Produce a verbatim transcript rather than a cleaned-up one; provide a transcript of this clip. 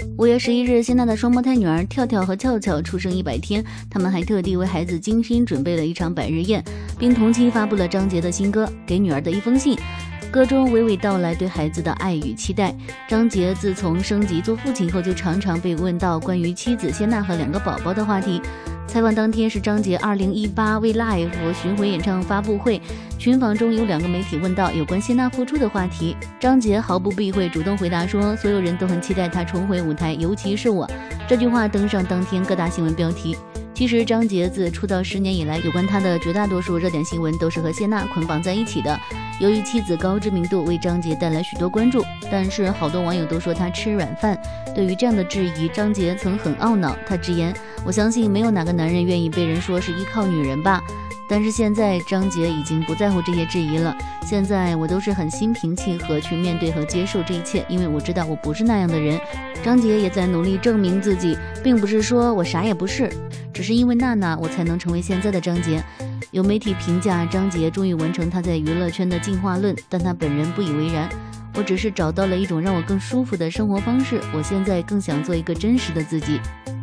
五月十一日，谢娜的双胞胎女儿跳跳和俏俏出生一百天，他们还特地为孩子精心准备了一场百日宴，并同期发布了张杰的新歌《给女儿的一封信》。歌中娓娓道来对孩子的爱与期待。张杰自从升级做父亲后，就常常被问到关于妻子谢娜和两个宝宝的话题。采访当天是张杰二零一八 We Live 巡回演唱发布会，群访中有两个媒体问到有关谢娜复出的话题，张杰毫不避讳，主动回答说所有人都很期待她重回舞台，尤其是我。这句话登上当天各大新闻标题。其实张杰自出道十年以来，有关他的绝大多数热点新闻都是和谢娜捆绑在一起的。由于妻子高知名度为张杰带来许多关注，但是好多网友都说他吃软饭。对于这样的质疑，张杰曾很懊恼，他直言：我相信没有哪个男人愿意被人说是依靠女人吧。但是现在张杰已经不在乎这些质疑了，现在我都是很心平气和去面对和接受这一切，因为我知道我不是那样的人。张杰也在努力证明自己，并不是说我啥也不是，只是因为娜娜我才能成为现在的张杰。有媒体评价张杰终于完成他在娱乐圈的进化论，但他本人不以为然。我只是找到了一种让我更舒服的生活方式，我现在更想做一个真实的自己。